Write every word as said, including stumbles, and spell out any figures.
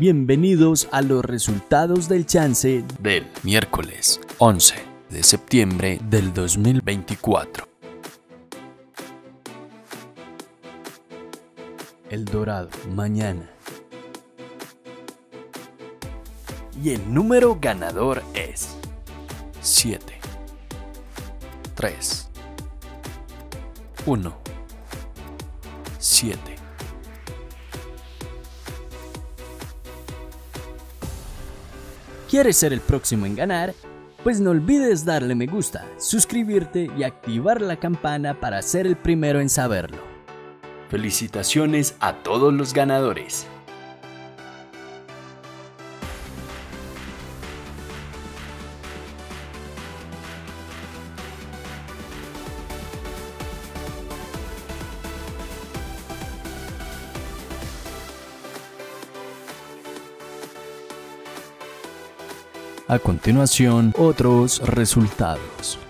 Bienvenidos a los resultados del chance del miércoles once de septiembre del dos mil veinticuatro. El Dorado, mañana. Y el número ganador es siete, tres, uno, siete. ¿Quieres ser el próximo en ganar? Pues no olvides darle me gusta, suscribirte y activar la campana para ser el primero en saberlo. Felicitaciones a todos los ganadores. A continuación, otros resultados.